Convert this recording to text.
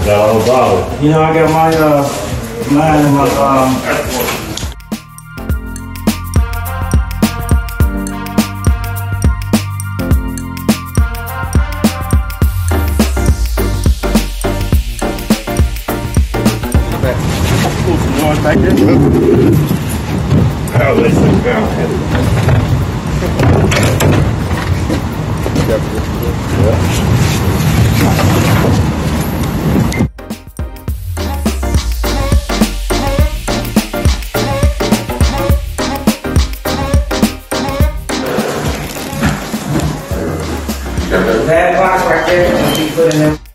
Got a whole bottle. You know, I got my mine in my Pull some noise back there. Oh, let's sit down. that box right there. Put in there.